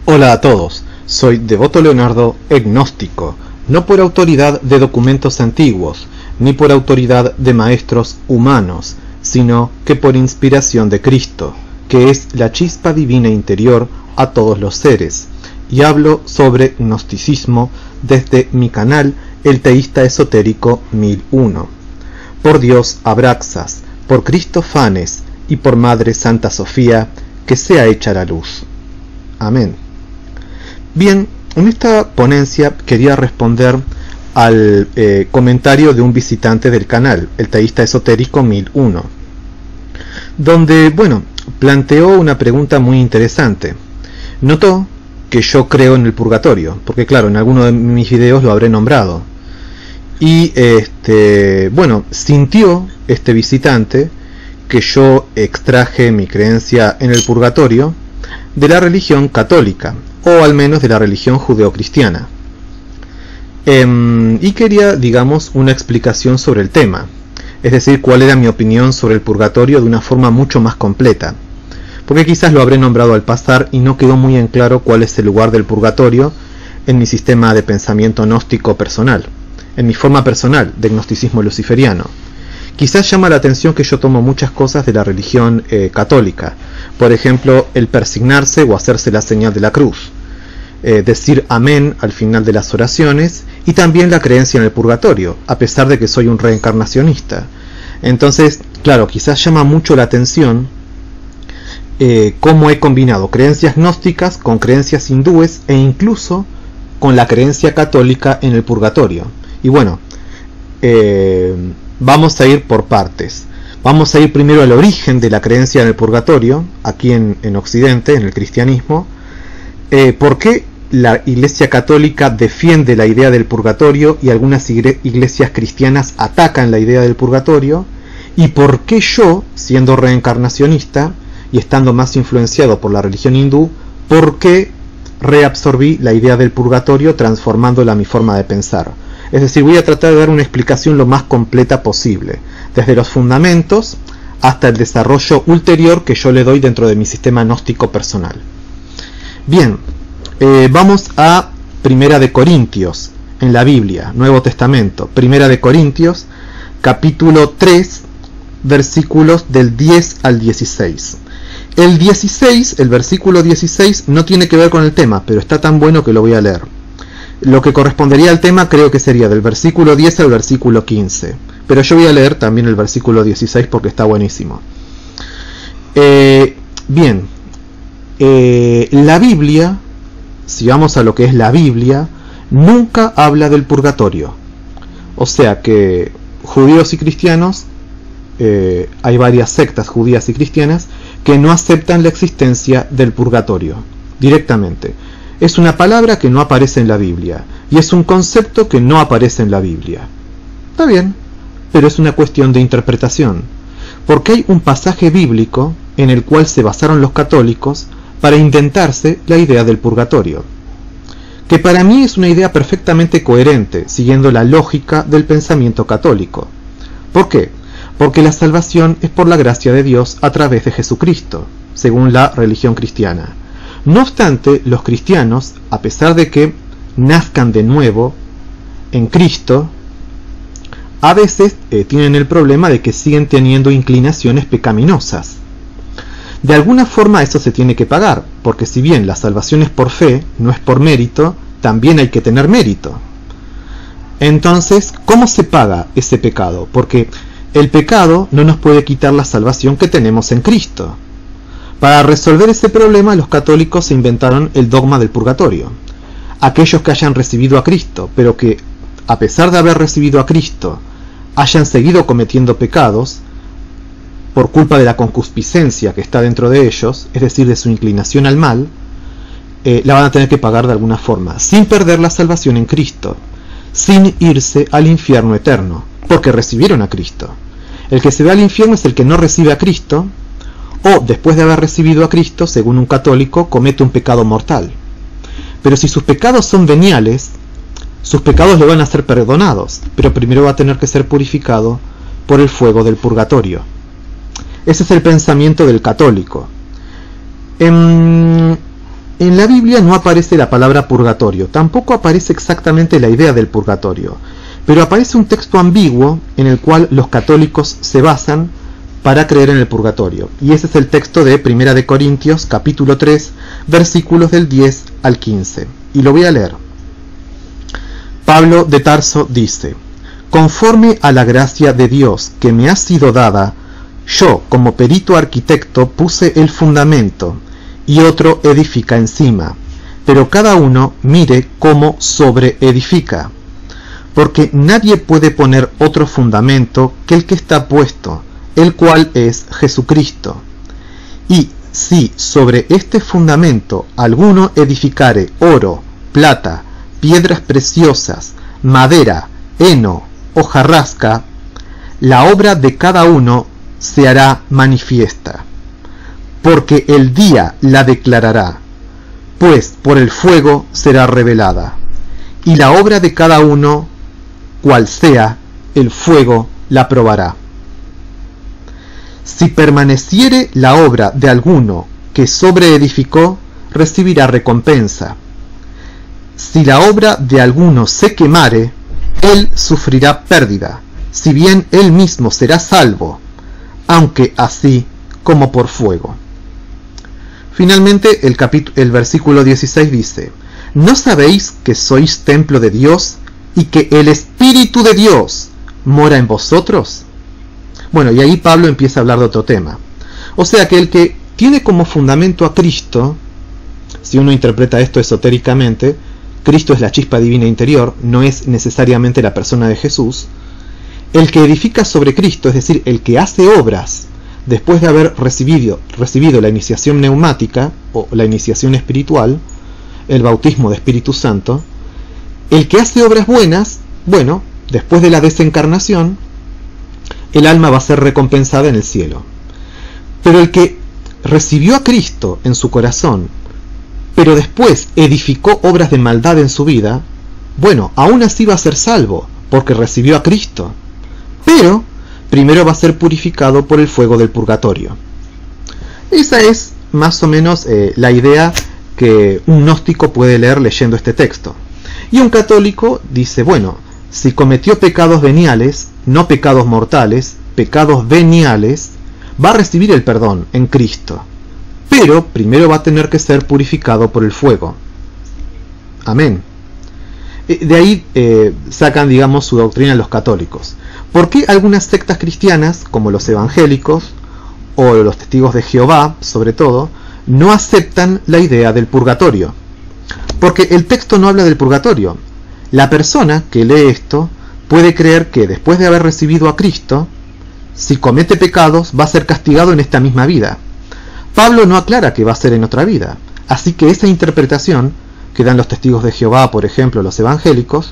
Hola a todos, soy Devoto Leonardo, gnóstico, no por autoridad de documentos antiguos, ni por autoridad de maestros humanos, sino que por inspiración de Cristo, que es la chispa divina interior a todos los seres, y hablo sobre gnosticismo desde mi canal El Teísta Esotérico 1001. Por Dios Abraxas, por Cristo Fanes y por Madre Santa Sofía, que sea hecha la luz. Amén. Bien, en esta ponencia quería responder al comentario de un visitante del canal, El Teísta Esotérico 1001, donde, planteó una pregunta muy interesante. Notó que yo creo en el purgatorio, porque claro, en alguno de mis videos lo habré nombrado. Y sintió este visitante que yo extraje mi creencia en el purgatorio de la religión católica, o al menos de la religión judeocristiana. Y quería, digamos, una explicación sobre el tema, es decir, cuál era mi opinión sobre el purgatorio de una forma mucho más completa, porque quizás lo habré nombrado al pasar y no quedó muy en claro cuál es el lugar del purgatorio en mi sistema de pensamiento gnóstico personal, en mi forma personal de gnosticismo luciferiano. Quizás llama la atención que yo tomo muchas cosas de la religión católica, por ejemplo, el persignarse o hacerse la señal de la cruz, decir amén al final de las oraciones, y también la creencia en el purgatorio, a pesar de que soy un reencarnacionista. Entonces, claro, quizás llama mucho la atención cómo he combinado creencias gnósticas con creencias hindúes e incluso con la creencia católica en el purgatorio. Y vamos a ir por partes. Vamos a ir primero al origen de la creencia en el purgatorio, aquí en Occidente, en el cristianismo. ¿Por qué la Iglesia Católica defiende la idea del purgatorio y algunas iglesias cristianas atacan la idea del purgatorio? ¿Y por qué yo, siendo reencarnacionista y estando más influenciado por la religión hindú, por qué reabsorbí la idea del purgatorio transformándola a mi forma de pensar? Es decir, voy a tratar de dar una explicación lo más completa posible, desde los fundamentos hasta el desarrollo ulterior que yo le doy dentro de mi sistema gnóstico personal. Bien, vamos a Primera de Corintios, en la Biblia, Nuevo Testamento. Primera de Corintios, capítulo 3, versículos del 10 al 16. El 16, el versículo 16, no tiene que ver con el tema, pero está tan bueno que lo voy a leer. Lo que correspondería al tema creo que sería del versículo 10 al versículo 15. Pero yo voy a leer también el versículo 16 porque está buenísimo. La Biblia, si vamos a lo que es la Biblia, nunca habla del purgatorio. O sea que judíos y cristianos, hay varias sectas judías y cristianas que no aceptan la existencia del purgatorio directamente. Es una palabra que no aparece en la Biblia, y es un concepto que no aparece en la Biblia. Está bien, pero es una cuestión de interpretación, porque hay un pasaje bíblico en el cual se basaron los católicos para inventarse la idea del purgatorio, que para mí es una idea perfectamente coherente, siguiendo la lógica del pensamiento católico. ¿Por qué? Porque la salvación es por la gracia de Dios a través de Jesucristo, según la religión cristiana. No obstante, los cristianos, a pesar de que nazcan de nuevo en Cristo, a veces tienen el problema de que siguen teniendo inclinaciones pecaminosas. De alguna forma eso se tiene que pagar, porque si bien la salvación es por fe, no es por mérito, también hay que tener mérito. Entonces, ¿cómo se paga ese pecado? Porque el pecado no nos puede quitar la salvación que tenemos en Cristo. Para resolver ese problema, los católicos se inventaron el dogma del purgatorio. Aquellos que hayan recibido a Cristo, pero que, a pesar de haber recibido a Cristo, hayan seguido cometiendo pecados, por culpa de la concupiscencia que está dentro de ellos, es decir, de su inclinación al mal, la van a tener que pagar de alguna forma, sin perder la salvación en Cristo, sin irse al infierno eterno, porque recibieron a Cristo. El que se va al infierno es el que no recibe a Cristo, o después de haber recibido a Cristo, según un católico, comete un pecado mortal. Pero si sus pecados son veniales, sus pecados le van a ser perdonados, pero primero va a tener que ser purificado por el fuego del purgatorio. Ese es el pensamiento del católico. En la Biblia no aparece la palabra purgatorio, tampoco aparece exactamente la idea del purgatorio, pero aparece un texto ambiguo en el cual los católicos se basan para creer en el purgatorio, y ese es el texto de 1 de Corintios capítulo 3 versículos del 10 al 15, y lo voy a leer. Pablo de Tarso dice: conforme a la gracia de Dios que me ha sido dada, yo como perito arquitecto puse el fundamento, y otro edifica encima, pero cada uno mire cómo sobreedifica, porque nadie puede poner otro fundamento que el que está puesto, el cual es Jesucristo. Y si sobre este fundamento alguno edificare oro, plata, piedras preciosas, madera, heno, hojarasca, la obra de cada uno se hará manifiesta, porque el día la declarará, pues por el fuego será revelada, y la obra de cada uno, cual sea, el fuego la probará. Si permaneciere la obra de alguno que sobreedificó, recibirá recompensa. Si la obra de alguno se quemare, él sufrirá pérdida, si bien él mismo será salvo, aunque así como por fuego. Finalmente, el versículo 16 dice: ¿no sabéis que sois templo de Dios y que el Espíritu de Dios mora en vosotros? Bueno, y ahí Pablo empieza a hablar de otro tema. O sea que el que tiene como fundamento a Cristo, si uno interpreta esto esotéricamente, Cristo es la chispa divina interior, no es necesariamente la persona de Jesús. El que edifica sobre Cristo, es decir, el que hace obras después de haber recibido la iniciación neumática o la iniciación espiritual, el bautismo de Espíritu Santo, el que hace obras buenas, bueno, después de la desencarnación, el alma va a ser recompensada en el cielo. Pero el que recibió a Cristo en su corazón, pero después edificó obras de maldad en su vida, bueno, aún así va a ser salvo, porque recibió a Cristo, pero primero va a ser purificado por el fuego del purgatorio. Esa es más o menos la idea que un gnóstico puede leer leyendo este texto. Y un católico dice, bueno, si cometió pecados veniales, no pecados mortales, pecados veniales, va a recibir el perdón en Cristo, pero primero va a tener que ser purificado por el fuego. Amén. De ahí sacan, digamos, su doctrina los católicos. ¿Por qué algunas sectas cristianas, como los evangélicos o los testigos de Jehová, sobre todo, no aceptan la idea del purgatorio? Porque el texto no habla del purgatorio. La persona que lee esto puede creer que después de haber recibido a Cristo, si comete pecados, va a ser castigado en esta misma vida. Pablo no aclara que va a ser en otra vida. Así que esa interpretación que dan los testigos de Jehová, por ejemplo, los evangélicos,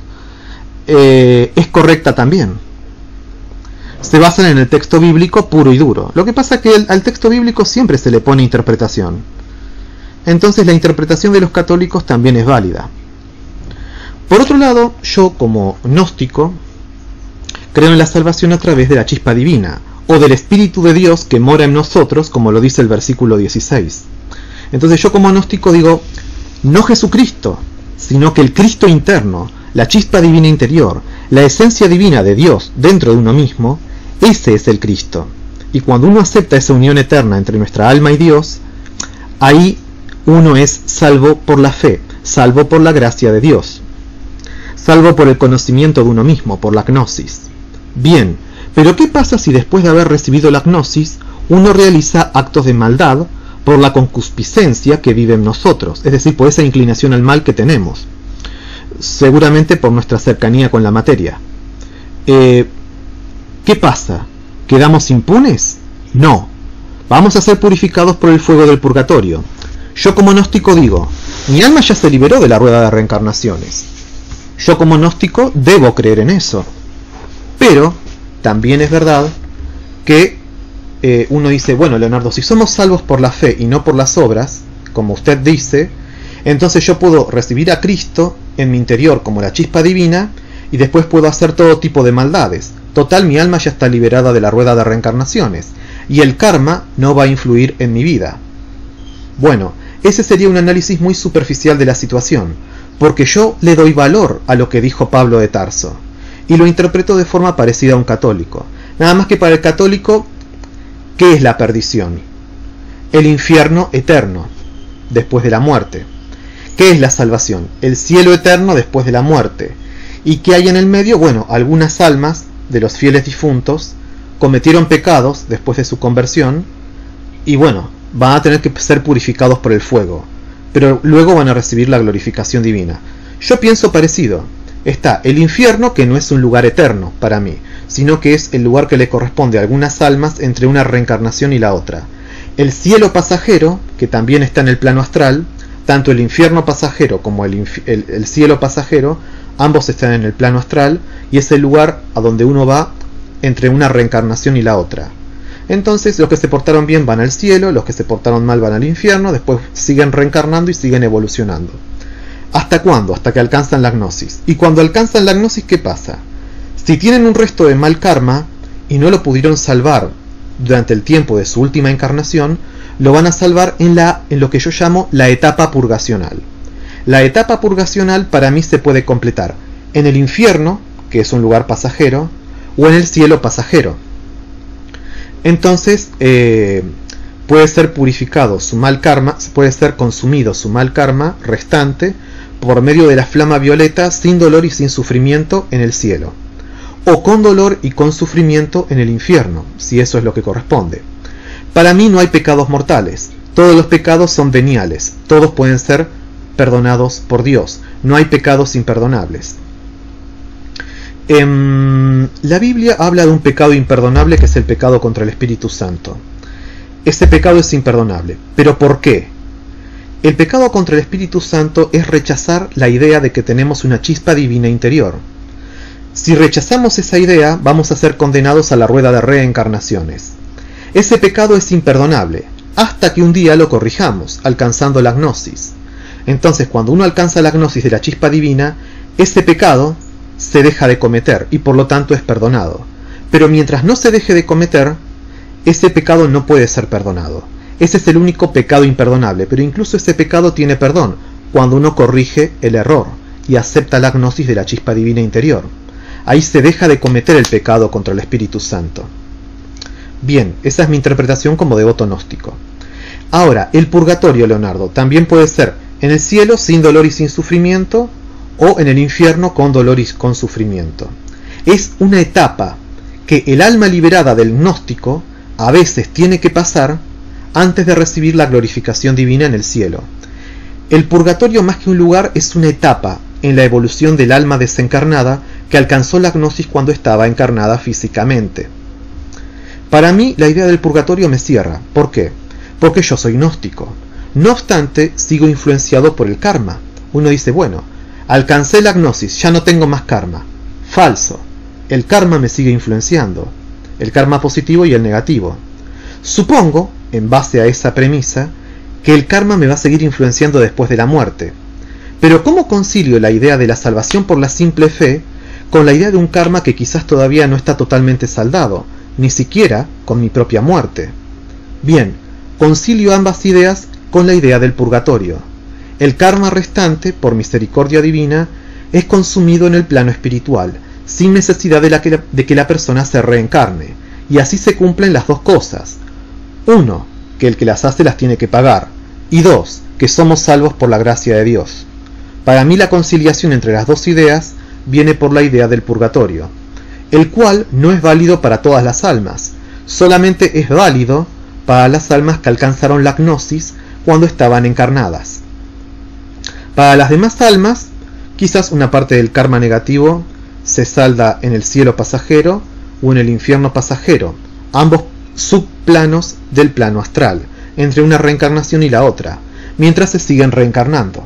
es correcta también. Se basan en el texto bíblico puro y duro. Lo que pasa es que al texto bíblico siempre se le pone interpretación. Entonces la interpretación de los católicos también es válida. Por otro lado, yo como gnóstico creo en la salvación a través de la chispa divina, o del Espíritu de Dios que mora en nosotros, como lo dice el versículo 16. Entonces yo como gnóstico digo, no Jesucristo, sino que el Cristo interno, la chispa divina interior, la esencia divina de Dios dentro de uno mismo, ese es el Cristo. Y cuando uno acepta esa unión eterna entre nuestra alma y Dios, ahí uno es salvo por la fe, salvo por la gracia de Dios, salvo por el conocimiento de uno mismo, por la gnosis. Bien, pero ¿qué pasa si después de haber recibido la gnosis, uno realiza actos de maldad por la concupiscencia que vive en nosotros, es decir, por esa inclinación al mal que tenemos, seguramente por nuestra cercanía con la materia? ¿Qué pasa? ¿Quedamos impunes? No, vamos a ser purificados por el fuego del purgatorio. Yo como gnóstico digo, mi alma ya se liberó de la rueda de reencarnaciones. Yo como gnóstico debo creer en eso. Pero también es verdad que uno dice, bueno, Leonardo, si somos salvos por la fe y no por las obras, como usted dice, entonces yo puedo recibir a Cristo en mi interior como la chispa divina y después puedo hacer todo tipo de maldades. Total, mi alma ya está liberada de la rueda de reencarnaciones y el karma no va a influir en mi vida. Bueno, ese sería un análisis muy superficial de la situación, porque yo le doy valor a lo que dijo Pablo de Tarso, y lo interpreto de forma parecida a un católico. Nada más que para el católico, ¿qué es la perdición? El infierno eterno, después de la muerte. ¿Qué es la salvación? El cielo eterno después de la muerte. ¿Y qué hay en el medio? Bueno, algunas almas de los fieles difuntos cometieron pecados después de su conversión, y bueno, van a tener que ser purificados por el fuego, pero luego van a recibir la glorificación divina. Yo pienso parecido. Está el infierno, que no es un lugar eterno para mí, sino que es el lugar que le corresponde a algunas almas entre una reencarnación y la otra. El cielo pasajero, que también está en el plano astral, tanto el infierno pasajero como el cielo pasajero, ambos están en el plano astral, y es el lugar a donde uno va entre una reencarnación y la otra. Entonces los que se portaron bien van al cielo, los que se portaron mal van al infierno, después siguen reencarnando y siguen evolucionando. ¿Hasta cuándo? Hasta que alcanzan la gnosis. Y cuando alcanzan la gnosis, ¿qué pasa? Si tienen un resto de mal karma y no lo pudieron salvar durante el tiempo de su última encarnación, lo van a salvar en lo que yo llamo la etapa purgacional. La etapa purgacional para mí se puede completar en el infierno, que es un lugar pasajero, o en el cielo pasajero. Entonces puede ser purificado su mal karma, puede ser consumido su mal karma restante por medio de la flama violeta, sin dolor y sin sufrimiento en el cielo, o con dolor y con sufrimiento en el infierno, si eso es lo que corresponde. Para mí no hay pecados mortales, todos los pecados son veniales, todos pueden ser perdonados por Dios, no hay pecados imperdonables. La Biblia habla de un pecado imperdonable, que es el pecado contra el Espíritu Santo. Ese pecado es imperdonable. ¿Pero por qué? El pecado contra el Espíritu Santo es rechazar la idea de que tenemos una chispa divina interior. Si rechazamos esa idea, vamos a ser condenados a la rueda de reencarnaciones. Ese pecado es imperdonable, hasta que un día lo corrijamos, alcanzando la gnosis. Entonces, cuando uno alcanza la gnosis de la chispa divina, ese pecado se deja de cometer y por lo tanto es perdonado. Pero mientras no se deje de cometer, ese pecado no puede ser perdonado. Ese es el único pecado imperdonable, pero incluso ese pecado tiene perdón cuando uno corrige el error y acepta la gnosis de la chispa divina interior. Ahí se deja de cometer el pecado contra el Espíritu Santo. Bien, esa es mi interpretación como devoto gnóstico. Ahora, el purgatorio, Leonardo, también puede ser en el cielo sin dolor y sin sufrimiento, o en el infierno con dolor y con sufrimiento. Es una etapa que el alma liberada del gnóstico a veces tiene que pasar antes de recibir la glorificación divina en el cielo. El purgatorio, más que un lugar, es una etapa en la evolución del alma desencarnada que alcanzó la gnosis cuando estaba encarnada físicamente. Para mí, la idea del purgatorio me cierra. ¿Por qué? Porque yo soy gnóstico. No obstante, sigo influenciado por el karma. Uno dice, bueno, alcancé la gnosis, ya no tengo más karma. Falso. El karma me sigue influenciando. El karma positivo y el negativo. Supongo, en base a esa premisa, que el karma me va a seguir influenciando después de la muerte. Pero ¿cómo concilio la idea de la salvación por la simple fe con la idea de un karma que quizás todavía no está totalmente saldado, ni siquiera con mi propia muerte? Bien, concilio ambas ideas con la idea del purgatorio. El karma restante, por misericordia divina, es consumido en el plano espiritual, sin necesidad de que la persona se reencarne, y así se cumplen las dos cosas. 1, que el que las hace las tiene que pagar, y 2, que somos salvos por la gracia de Dios. Para mí la conciliación entre las dos ideas viene por la idea del purgatorio, el cual no es válido para todas las almas, solamente es válido para las almas que alcanzaron la gnosis cuando estaban encarnadas. Para las demás almas, quizás una parte del karma negativo se salda en el cielo pasajero o en el infierno pasajero, ambos subplanos del plano astral, entre una reencarnación y la otra, mientras se siguen reencarnando.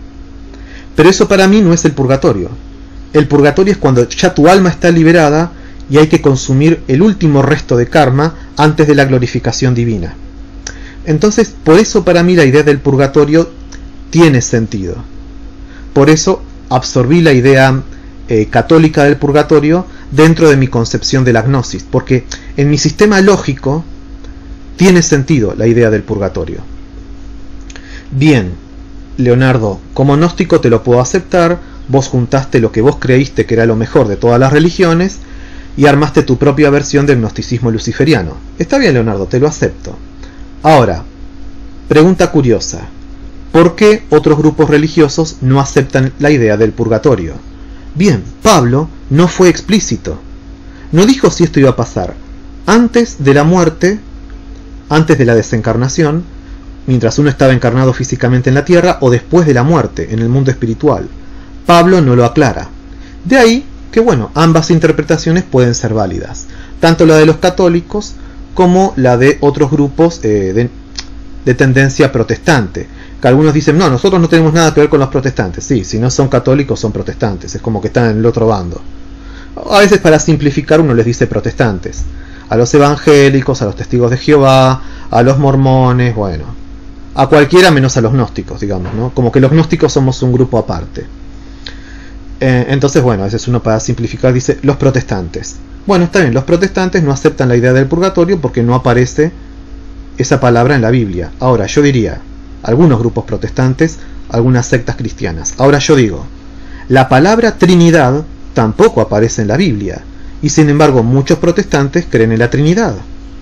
Pero eso para mí no es el purgatorio. El purgatorio es cuando ya tu alma está liberada y hay que consumir el último resto de karma antes de la glorificación divina. Entonces, por eso para mí la idea del purgatorio tiene sentido. Por eso absorbí la idea católica del purgatorio dentro de mi concepción de la gnosis, porque en mi sistema lógico tiene sentido la idea del purgatorio. Bien, Leonardo, como gnóstico te lo puedo aceptar, vos juntaste lo que vos creíste que era lo mejor de todas las religiones y armaste tu propia versión del gnosticismo luciferiano. Está bien, Leonardo, te lo acepto. Ahora, pregunta curiosa. ¿Por qué otros grupos religiosos no aceptan la idea del purgatorio? Bien, Pablo no fue explícito. No dijo si esto iba a pasar antes de la muerte, antes de la desencarnación, mientras uno estaba encarnado físicamente en la tierra, o después de la muerte, en el mundo espiritual. Pablo no lo aclara. De ahí que, bueno, ambas interpretaciones pueden ser válidas, tanto la de los católicos como la de otros grupos de tendencia protestante, que algunos dicen, no, nosotros no tenemos nada que ver con los protestantes. Sí, si no son católicos son protestantes, es como que están en el otro bando. A veces, para simplificar, uno les dice protestantes, a los evangélicos, a los testigos de Jehová, a los mormones, bueno, a cualquiera menos a los gnósticos, digamos, ¿no? Como que los gnósticos somos un grupo aparte. Entonces, bueno, a veces uno, para simplificar, dice los protestantes. Bueno, está bien, los protestantes no aceptan la idea del purgatorio porque no aparece esa palabra en la Biblia. Ahora, yo diría, algunos grupos protestantes, algunas sectas cristianas. Ahora yo digo, la palabra Trinidad tampoco aparece en la Biblia, y sin embargo muchos protestantes creen en la Trinidad.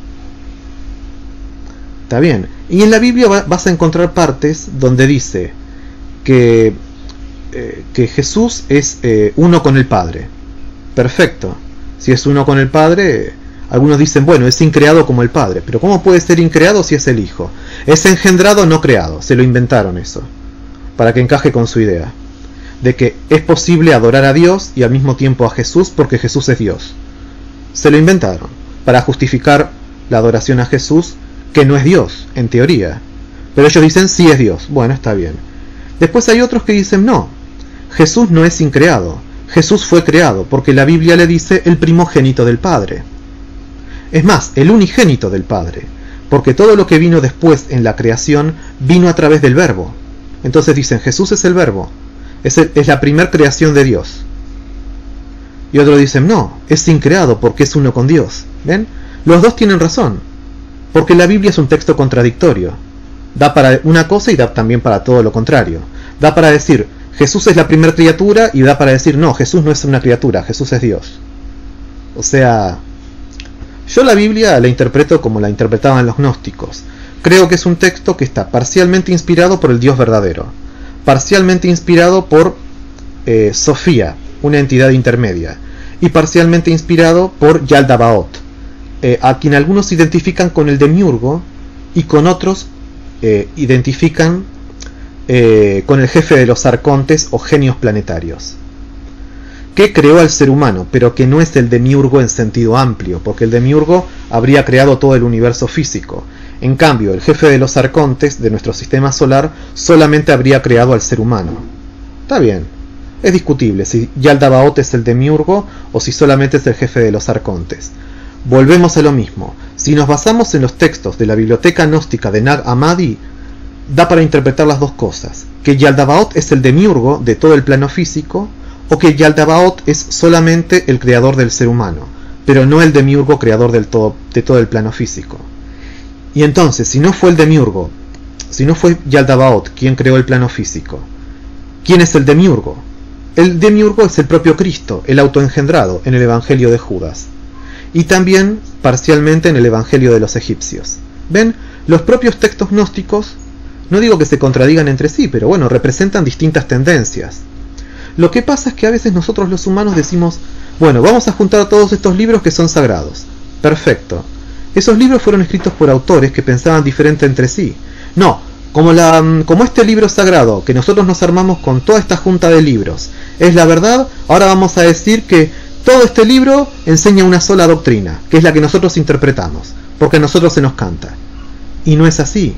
Está bien. Y en la Biblia vas a encontrar partes donde dice que Jesús es uno con el Padre. Perfecto. Si es uno con el Padre, algunos dicen, bueno, es increado como el Padre. Pero ¿cómo puede ser increado si es el Hijo? Es engendrado, no creado. Se lo inventaron eso, para que encaje con su idea de que es posible adorar a Dios y al mismo tiempo a Jesús, porque Jesús es Dios. Se lo inventaron para justificar la adoración a Jesús, que no es Dios, en teoría. Pero ellos dicen, sí es Dios. Bueno, está bien. Después hay otros que dicen, no, Jesús no es increado. Jesús fue creado, porque la Biblia le dice el primogénito del Padre. Es más, el unigénito del Padre, porque todo lo que vino después en la creación vino a través del Verbo. Entonces dicen, Jesús es el Verbo, es la primer creación de Dios. Y otros dicen, no, es increado porque es uno con Dios. ¿Ven? Los dos tienen razón, porque la Biblia es un texto contradictorio. Da para una cosa y da también para todo lo contrario. Da para decir, Jesús es la primera criatura, y da para decir, no, Jesús no es una criatura, Jesús es Dios. O sea, yo la Biblia la interpreto como la interpretaban los gnósticos. Creo que es un texto que está parcialmente inspirado por el Dios verdadero, parcialmente inspirado por Sofía, una entidad intermedia, y parcialmente inspirado por Yaldabaoth, a quien algunos identifican con el demiurgo y con otros identifican con el jefe de los arcontes o genios planetarios, que creó al ser humano, pero que no es el demiurgo en sentido amplio, porque el demiurgo habría creado todo el universo físico. En cambio, el jefe de los arcontes de nuestro sistema solar solamente habría creado al ser humano. Está bien, es discutible si Yaldabaoth es el demiurgo o si solamente es el jefe de los arcontes. Volvemos a lo mismo. Si nos basamos en los textos de la biblioteca gnóstica de Nag Hammadi, da para interpretar las dos cosas: que Yaldabaoth es el demiurgo de todo el plano físico, o que Yaldabaoth es solamente el creador del ser humano, pero no el demiurgo creador de todo el plano físico. Y entonces, si no fue el demiurgo, si no fue Yaldabaoth quien creó el plano físico, ¿quién es el demiurgo? El demiurgo es el propio Cristo, el autoengendrado, en el Evangelio de Judas, y también parcialmente en el Evangelio de los egipcios. ¿Ven? Los propios textos gnósticos, no digo que se contradigan entre sí, pero bueno, representan distintas tendencias. Lo que pasa es que a veces nosotros los humanos decimos, bueno, vamos a juntar todos estos libros que son sagrados. Perfecto. Esos libros fueron escritos por autores que pensaban diferente entre sí. No, como este libro sagrado, que nosotros nos armamos con toda esta junta de libros, es la verdad, ahora vamos a decir que todo este libro enseña una sola doctrina, que es la que nosotros interpretamos, porque a nosotros se nos canta. Y no es así.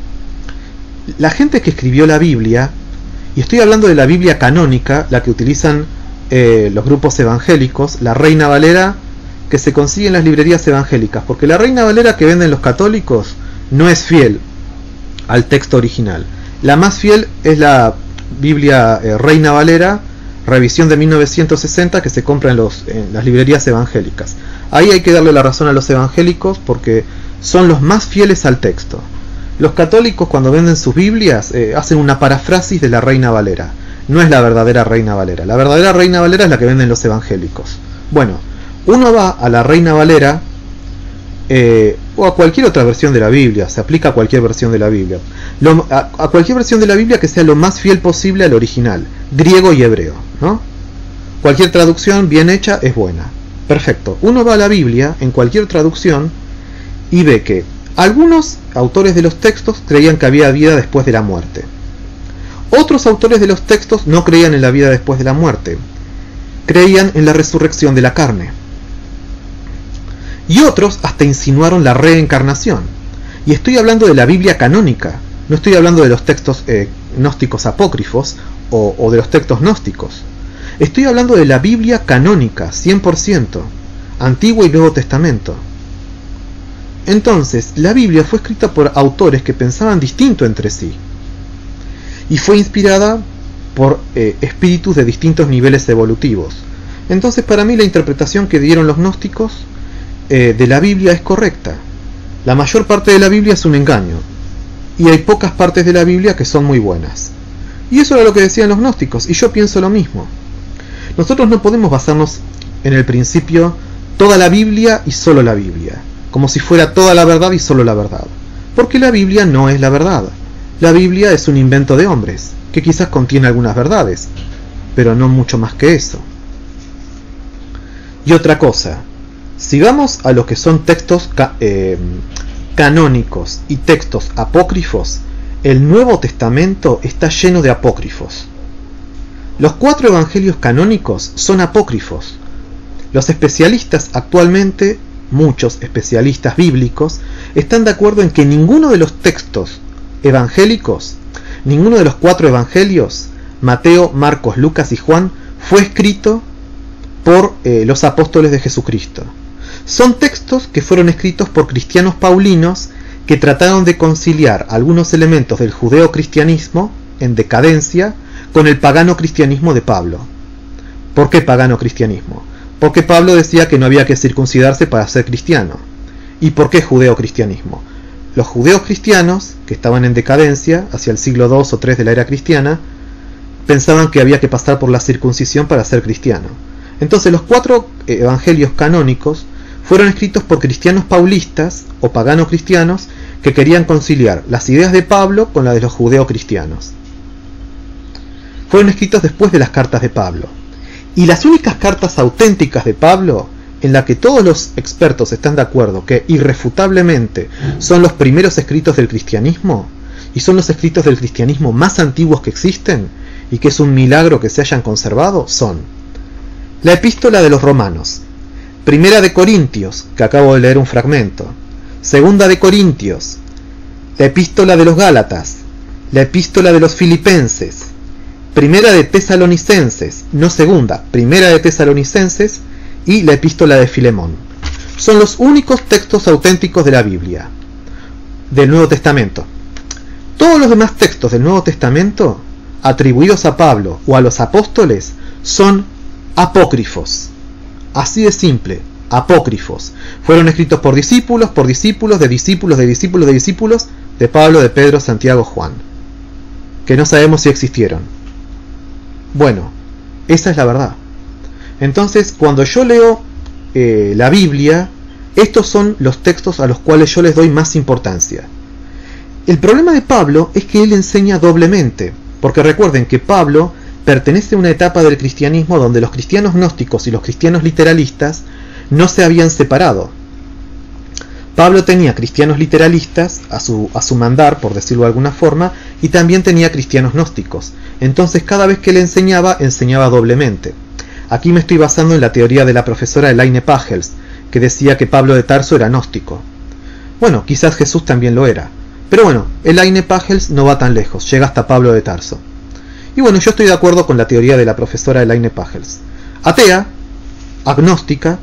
La gente que escribió la Biblia, y estoy hablando de la Biblia canónica, la que utilizan los grupos evangélicos, la Reina Valera, que se consigue en las librerías evangélicas, porque la Reina Valera que venden los católicos no es fiel al texto original. La más fiel es la Biblia Reina Valera, revisión de 1960, que se compra en las librerías evangélicas. Ahí hay que darle la razón a los evangélicos, porque son los más fieles al texto. Los católicos, cuando venden sus Biblias, hacen una parafrasis de la Reina Valera. No es la verdadera Reina Valera. La verdadera Reina Valera es la que venden los evangélicos. Bueno, uno va a la Reina Valera o a cualquier otra versión de la Biblia. Se aplica a cualquier versión de la Biblia. A cualquier versión de la Biblia que sea lo más fiel posible al original, griego y hebreo, ¿no? Cualquier traducción bien hecha es buena. Perfecto. Uno va a la Biblia en cualquier traducción y ve que algunos autores de los textos creían que había vida después de la muerte. Otros autores de los textos no creían en la vida después de la muerte. Creían en la resurrección de la carne. Y otros hasta insinuaron la reencarnación. Y estoy hablando de la Biblia canónica. No estoy hablando de los textos gnósticos apócrifos o de los textos gnósticos. Estoy hablando de la Biblia canónica, 100%, Antiguo y Nuevo Testamento. Entonces, la Biblia fue escrita por autores que pensaban distinto entre sí. Y fue inspirada por espíritus de distintos niveles evolutivos. Entonces, para mí la interpretación que dieron los gnósticos de la Biblia es correcta. La mayor parte de la Biblia es un engaño. Y hay pocas partes de la Biblia que son muy buenas. Y eso era lo que decían los gnósticos, y yo pienso lo mismo. Nosotros no podemos basarnos en el principio toda la Biblia y solo la Biblia, como si fuera toda la verdad y solo la verdad, porque la Biblia no es la verdad. La Biblia es un invento de hombres, que quizás contiene algunas verdades, pero no mucho más que eso. Y otra cosa, si vamos a lo que son textos canónicos y textos apócrifos, el Nuevo Testamento está lleno de apócrifos. Los 4 evangelios canónicos son apócrifos. Los especialistas actualmente, muchos especialistas bíblicos, están de acuerdo en que ninguno de los textos evangélicos, ninguno de los 4 evangelios, Mateo, Marcos, Lucas y Juan, fue escrito por los apóstoles de Jesucristo. Son textos que fueron escritos por cristianos paulinos que trataron de conciliar algunos elementos del judeocristianismo en decadencia con el pagano cristianismo de Pablo. ¿Por qué pagano cristianismo? Porque Pablo decía que no había que circuncidarse para ser cristiano. ¿Y por qué judeocristianismo? Los judeos cristianos, que estaban en decadencia hacia el siglo II o III de la era cristiana, pensaban que había que pasar por la circuncisión para ser cristiano. Entonces los 4 evangelios canónicos fueron escritos por cristianos paulistas o paganos cristianos que querían conciliar las ideas de Pablo con las de los judeocristianos. Fueron escritos después de las cartas de Pablo. Y las únicas cartas auténticas de Pablo, en las que todos los expertos están de acuerdo que irrefutablemente son los primeros escritos del cristianismo, y son los escritos del cristianismo más antiguos que existen, y que es un milagro que se hayan conservado, son la epístola de los Romanos, Primera de Corintios, que acabo de leer un fragmento, Segunda de Corintios, la epístola de los Gálatas, la epístola de los Filipenses, Primera de Tesalonicenses, no segunda, Primera de Tesalonicenses y la epístola de Filemón. Son los únicos textos auténticos de la Biblia, del Nuevo Testamento. Todos los demás textos del Nuevo Testamento, atribuidos a Pablo o a los apóstoles, son apócrifos. Así de simple, apócrifos. Fueron escritos por discípulos, de discípulos de Pablo, de Pedro, Santiago, Juan, que no sabemos si existieron. Bueno, esa es la verdad. Entonces, cuando yo leo la Biblia, estos son los textos a los cuales yo les doy más importancia. El problema de Pablo es que él enseña doblemente, porque recuerden que Pablo pertenece a una etapa del cristianismo donde los cristianos gnósticos y los cristianos literalistas no se habían separado. Pablo tenía cristianos literalistas a su mandar, por decirlo de alguna forma, y también tenía cristianos gnósticos. Entonces cada vez que le enseñaba doblemente. Aquí me estoy basando en la teoría de la profesora Elaine Pagels, que decía que Pablo de Tarso era gnóstico. Bueno, quizás Jesús también lo era. Pero bueno, Elaine Pagels no va tan lejos, llega hasta Pablo de Tarso. Y bueno, yo estoy de acuerdo con la teoría de la profesora Elaine Pagels. Atea, agnóstica,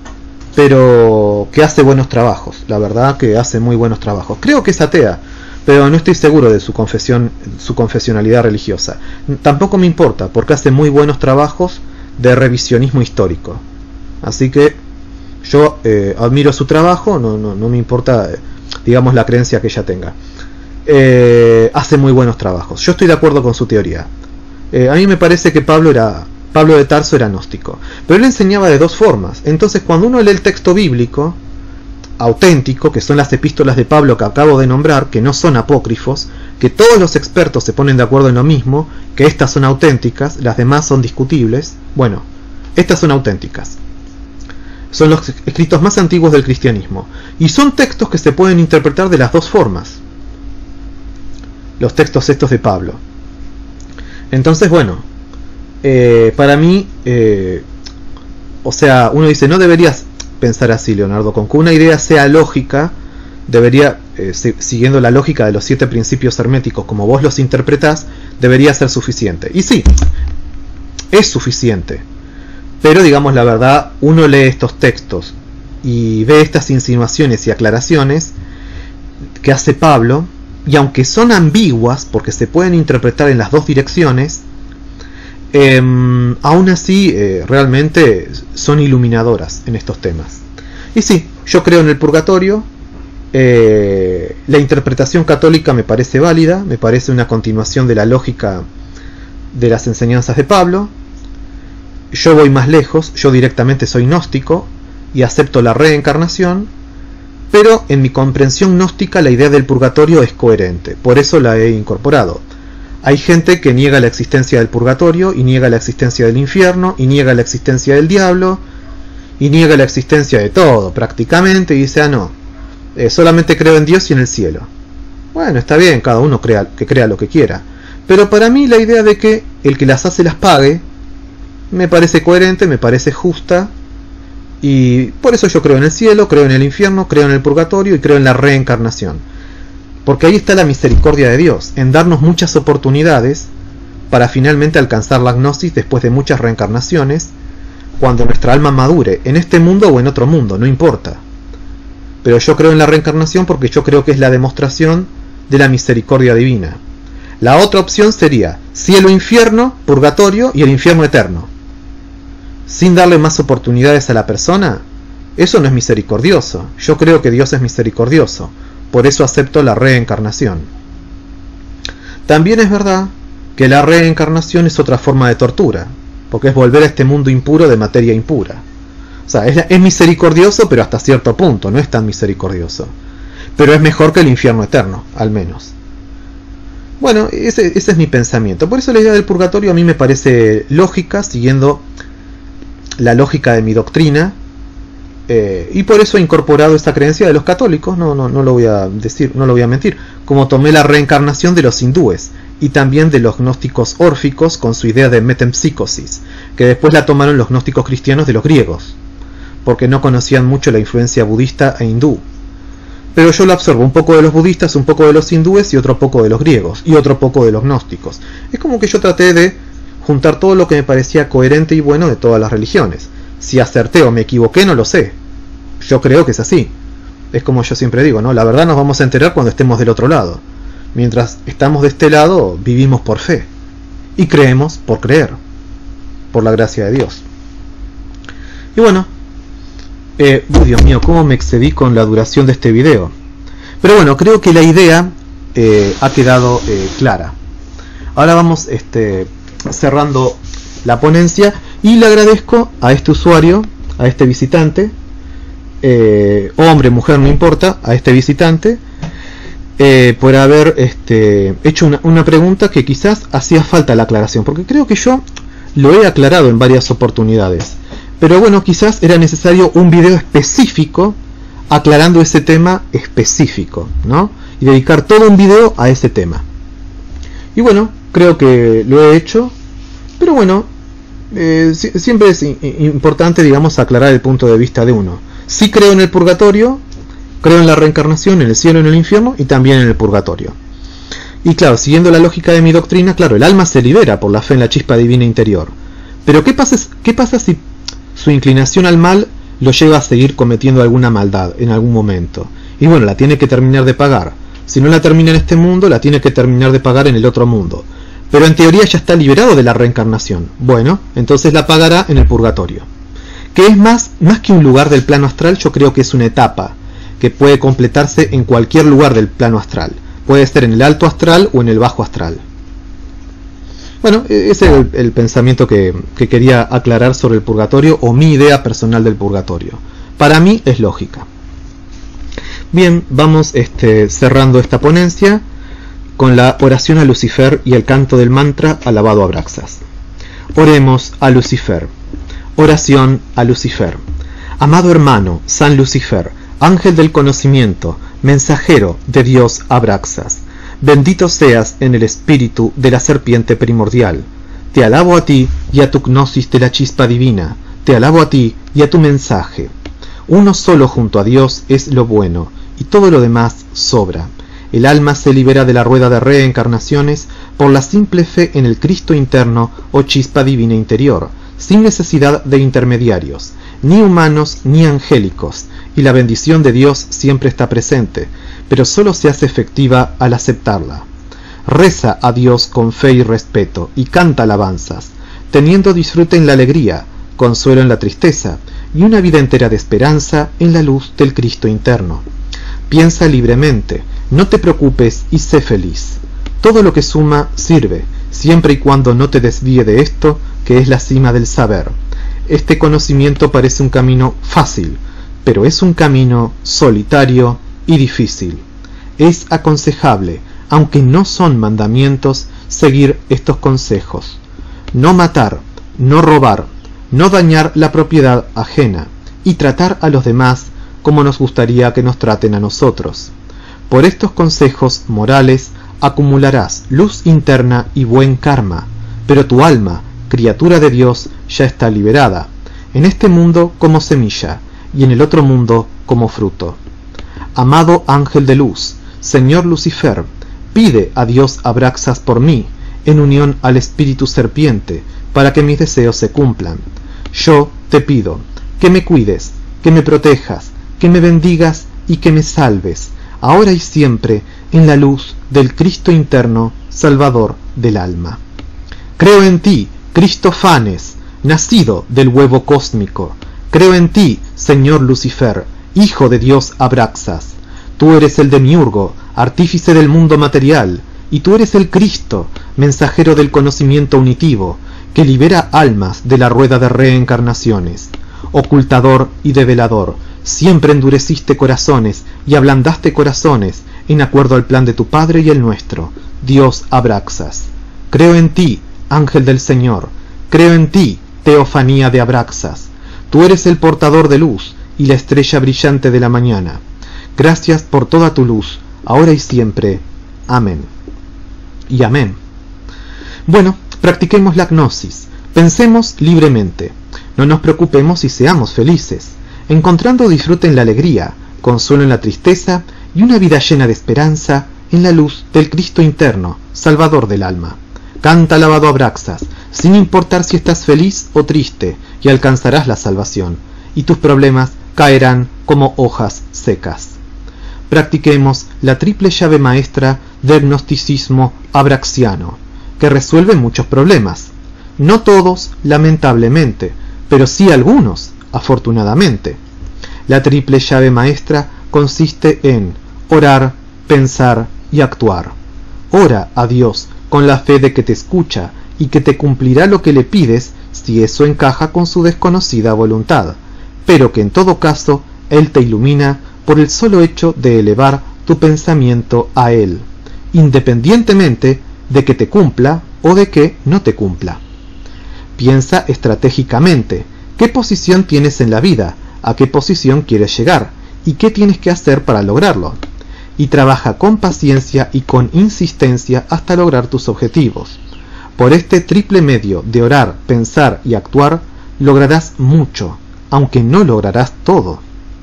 pero que hace buenos trabajos. La verdad que hace muy buenos trabajos. Creo que es atea, pero no estoy seguro de su confesionalidad religiosa. Tampoco me importa, porque hace muy buenos trabajos de revisionismo histórico. Así que yo admiro su trabajo, no me importa, digamos, la creencia que ella tenga. hace muy buenos trabajos. Yo estoy de acuerdo con su teoría. A mí me parece que Pablo de Tarso era gnóstico, pero él enseñaba de dos formas. Entonces, cuando uno lee el texto bíblico auténtico, que son las epístolas de Pablo que acabo de nombrar, que no son apócrifos, que todos los expertos se ponen de acuerdo en lo mismo, que estas son auténticas, las demás son discutibles. Bueno, estas son auténticas. Son los escritos más antiguos del cristianismo. Y son textos que se pueden interpretar de las dos formas. Los textos estos de Pablo. Entonces, bueno, para mí, o sea, uno dice, no deberías pensar así, Leonardo. Con que una idea sea lógica, debería, siguiendo la lógica de los 7 principios herméticos, como vos los interpretás, debería ser suficiente. Y sí, es suficiente. Pero digamos la verdad, uno lee estos textos y ve estas insinuaciones y aclaraciones que hace Pablo, y aunque son ambiguas, porque se pueden interpretar en las dos direcciones, aún así realmente son iluminadoras en estos temas. Y sí, yo creo en el purgatorio. La interpretación católica me parece válida, me parece una continuación de la lógica de las enseñanzas de Pablo. Yo voy más lejos, yo directamente soy gnóstico y acepto la reencarnación, pero en mi comprensión gnóstica la idea del purgatorio es coherente, por eso la he incorporado. Hay gente que niega la existencia del purgatorio, y niega la existencia del infierno, y niega la existencia del diablo, y niega la existencia de todo prácticamente, y dice, no, solamente creo en Dios y en el cielo. Bueno, está bien, cada uno crea lo que quiera, pero para mí la idea de que el que las hace las pague me parece coherente, me parece justa, y por eso yo creo en el cielo, creo en el infierno, creo en el purgatorio y creo en la reencarnación. Porque ahí está la misericordia de Dios, en darnos muchas oportunidades para finalmente alcanzar la gnosis después de muchas reencarnaciones, cuando nuestra alma madure, en este mundo o en otro mundo, no importa. Pero yo creo en la reencarnación porque yo creo que es la demostración de la misericordia divina. La otra opción sería cielo, infierno, purgatorio y el infierno eterno, sin darle más oportunidades a la persona. Eso no es misericordioso. Yo creo que Dios es misericordioso, por eso acepto la reencarnación. También es verdad que la reencarnación es otra forma de tortura, porque es volver a este mundo impuro de materia impura. O sea, es misericordioso, pero hasta cierto punto, no es tan misericordioso. Pero es mejor que el infierno eterno, al menos. Bueno, ese es mi pensamiento. Por eso la idea del purgatorio a mí me parece lógica, siguiendo la lógica de mi doctrina, y por eso he incorporado esta creencia de los católicos. No lo voy a decir, no lo voy a mentir, como tomé la reencarnación de los hindúes y también de los gnósticos órficos con su idea de metempsicosis, que después la tomaron los gnósticos cristianos de los griegos, porque no conocían mucho la influencia budista e hindú. Pero yo lo absorbo un poco de los budistas, un poco de los hindúes y otro poco de los griegos y otro poco de los gnósticos. Es como que yo traté de juntar todo lo que me parecía coherente y bueno de todas las religiones. Si acerté o me equivoqué no lo sé. Yo creo que es así. Es como yo siempre digo, ¿no? La verdad nos vamos a enterar cuando estemos del otro lado. Mientras estamos de este lado, vivimos por fe. Y creemos por creer. Por la gracia de Dios. Y bueno. Dios mío, cómo me excedí con la duración de este video. Pero bueno, creo que la idea ha quedado clara. Ahora vamos cerrando la ponencia. Y le agradezco a este usuario, a este visitante, hombre, mujer, no importa, a este visitante, por haber hecho una pregunta que quizás hacía falta la aclaración, porque creo que yo lo he aclarado en varias oportunidades, pero bueno, quizás era necesario un video específico aclarando ese tema específico, ¿no? Y dedicar todo un video a ese tema. Y bueno, creo que lo he hecho, pero bueno, siempre es importante, digamos, aclarar el punto de vista de uno. Sí creo en el purgatorio, creo en la reencarnación, en el cielo, en el infierno y también en el purgatorio. Y claro, siguiendo la lógica de mi doctrina, claro, el alma se libera por la fe en la chispa divina interior. Pero ¿qué pasa si su inclinación al mal lo lleva a seguir cometiendo alguna maldad en algún momento? Y bueno, la tiene que terminar de pagar. Si no la termina en este mundo, la tiene que terminar de pagar en el otro mundo. Pero en teoría ya está liberado de la reencarnación. Bueno, entonces la pagará en el purgatorio. Que es más que un lugar del plano astral, yo creo que es una etapa que puede completarse en cualquier lugar del plano astral. Puede ser en el alto astral o en el bajo astral. Bueno, ese es el pensamiento que quería aclarar sobre el purgatorio, o mi idea personal del purgatorio. Para mí es lógica. Bien, vamos cerrando esta ponencia con la oración a Lucifer y el canto del mantra alabado Abraxas. Oremos a Lucifer. Oración a Lucifer. Amado hermano, San Lucifer, ángel del conocimiento, mensajero de Dios Abraxas, bendito seas en el espíritu de la serpiente primordial. Te alabo a ti y a tu gnosis de la chispa divina, te alabo a ti y a tu mensaje. Uno solo junto a Dios es lo bueno, y todo lo demás sobra. El alma se libera de la rueda de reencarnaciones por la simple fe en el Cristo interno o chispa divina interior, sin necesidad de intermediarios, ni humanos ni angélicos, y la bendición de Dios siempre está presente, pero solo se hace efectiva al aceptarla. Reza a Dios con fe y respeto, y canta alabanzas, teniendo disfrute en la alegría, consuelo en la tristeza, y una vida entera de esperanza en la luz del Cristo interno. Piensa libremente, no te preocupes y sé feliz. Todo lo que suma sirve, siempre y cuando no te desvíe de esto, que es la cima del saber. Este conocimiento parece un camino fácil, pero es un camino solitario y difícil. Es aconsejable, aunque no son mandamientos, seguir estos consejos. No matar, no robar, no dañar la propiedad ajena, y tratar a los demás como nos gustaría que nos traten a nosotros. Por estos consejos morales acumularás luz interna y buen karma, pero tu alma, criatura de Dios, ya está liberada, en este mundo como semilla, y en el otro mundo como fruto. Amado ángel de luz, Señor Lucifer, pide a Dios Abraxas por mí, en unión al espíritu serpiente, para que mis deseos se cumplan. Yo te pido que me cuides, que me protejas, que me bendigas y que me salves, ahora y siempre, en la luz del Cristo interno, Salvador del alma. Creo en ti, Cristofanes, nacido del huevo cósmico. Creo en ti, Señor Lucifer, Hijo de Dios Abraxas. Tú eres el demiurgo, artífice del mundo material, y tú eres el Cristo, mensajero del conocimiento unitivo, que libera almas de la rueda de reencarnaciones. Ocultador y develador, siempre endureciste corazones y ablandaste corazones, en acuerdo al plan de tu Padre y el nuestro, Dios Abraxas. Creo en ti, ángel del Señor, creo en ti, teofanía de Abraxas. Tú eres el portador de luz y la estrella brillante de la mañana. Gracias por toda tu luz, ahora y siempre. Amén. Y amén. Bueno, practiquemos la gnosis, pensemos libremente, no nos preocupemos y seamos felices, encontrando disfrute en la alegría, consuelo en la tristeza y una vida llena de esperanza en la luz del Cristo interno, Salvador del alma. Canta alabado Abraxas, sin importar si estás feliz o triste, y alcanzarás la salvación, y tus problemas caerán como hojas secas. Practiquemos la triple llave maestra del gnosticismo abraxiano, que resuelve muchos problemas. No todos, lamentablemente, pero sí algunos, afortunadamente. La triple llave maestra consiste en orar, pensar y actuar. Ora a Dios con la fe de que te escucha y que te cumplirá lo que le pides si eso encaja con su desconocida voluntad, pero que en todo caso Él te ilumina por el solo hecho de elevar tu pensamiento a Él, independientemente de que te cumpla o de que no te cumpla. Piensa estratégicamente, ¿qué posición tienes en la vida? ¿A qué posición quieres llegar? ¿Y qué tienes que hacer para lograrlo? Y trabaja con paciencia y con insistencia hasta lograr tus objetivos. Por este triple medio de orar, pensar y actuar, lograrás mucho, aunque no lograrás todo.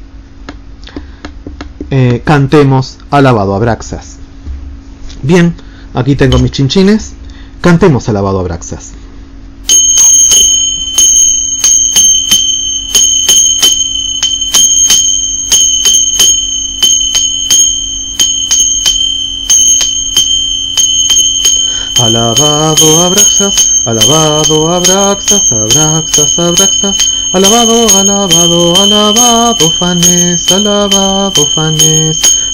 Cantemos alabado Abraxas. Bien, aquí tengo mis chinchines. Cantemos alabado Abraxas. Alabado Abraxas, alabado Abraxas, Abraxas, Abraxas, alabado, alabado, alabado Fanes, alabado Fanes,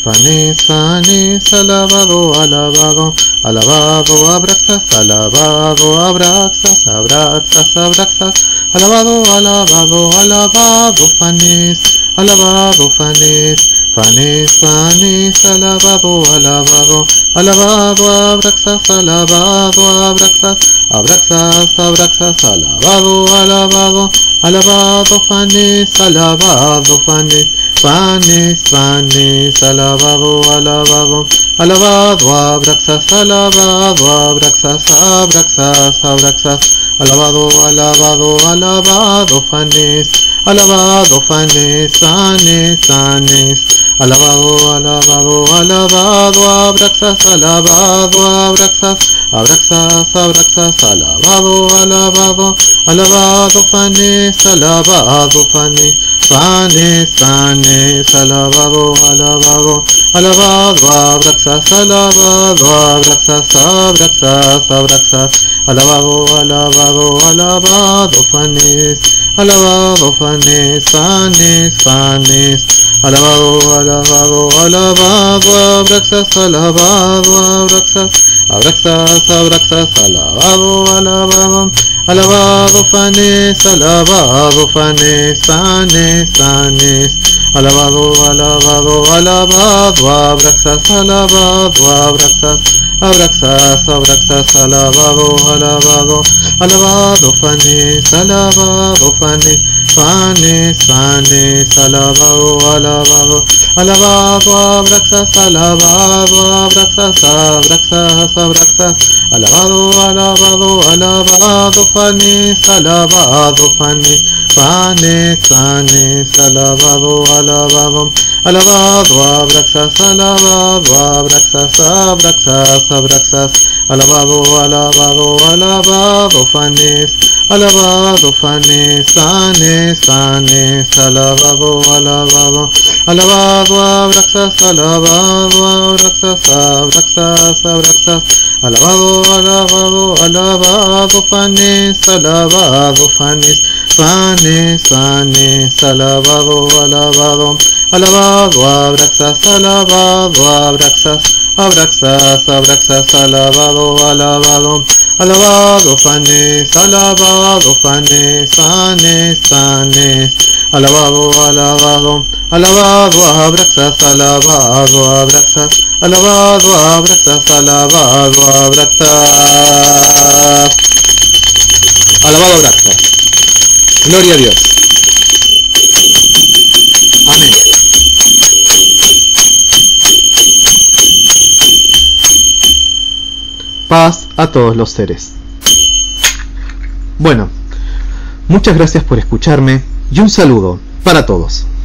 Fanes, Fanes, alabado, alabado, alabado, Abraxas, alabado, Abraxas, Abraxas, Abraxas, alabado, alabado, alabado, Fanes, alabado, Fanes, Fanes, Fanes, alabado, alabado, alabado, Abraxas, alabado, Abraxas, Abraxas, Abraxas, alabado, alabado, alabado, Fanes, alabado, Fanes, Fanes, Fanes, alabado, alabado, alabado, Abraxas, alabado, Abraxas, Abraxas, Abraxas, alabado, alabado, alabado, Fanes, alabado, Fanes, Fanes, Fanes, alabado, alabado, alabado, Abraxas, alabado, Abraxas, Abraxas, Abraxas, alabado, alabado, alabado, Fanes, alabado, Fanes, Fanes, Fanes, alabado, alabado, alabado, Abraxas, alabado, Abraxas, Abraxas, Abraxas, alabado, alabado, alabado, Fanes, alabado, Fanes, Fanes, Fanes, alabado, alabado, alabado, Abraxas, alabado, Abraxas, Abraxas, Abraxas, alabado, alabado, alabado, Fanes, alabado, Fanes, Fanes, Fanes, alabado, alabado, alabado, Abraxas, alabado, Abraxas, Abraxas, Abraxas, alabado, alabado, alabado, Fanes, alabado, Fanes, Fanes, Fanes, alabado, alabado, alabado, Abraxas, alabado, Abraxas, Abraxas, Abraxas, alabado, alabado, alabado, Fanes, alabado, Fanes, Fanes, Fanes, alabado, alabado, alabado, Abraxas, alabado, Abraxas, Abraxas, Abraxas, alabado, alabado, alabado, Fanes, alabado, Fanes, Fanes, Fanes, alabado, alabado, alabado, Abraxas, alabado, Abraxas, Abraxas, Abraxas, alabado, alabado, alabado, Fanes, alabado, Fanes, Fanes, Fanes, alabado, alabado, alabado, Abraxas, alabado, Abraxas, Abraxas, Abraxas, alabado, alabado, alabado, Fanes, alabado, Fanes, Fanes, Fanes, alabado, alabado, alabado, Abraxas, alabado, Abraxas, alabado, Abraxas, alabado, Abraxas, alabado, Abraxas. Gloria a Dios. Amén. Paz a todos los seres. Bueno, muchas gracias por escucharme y un saludo para todos.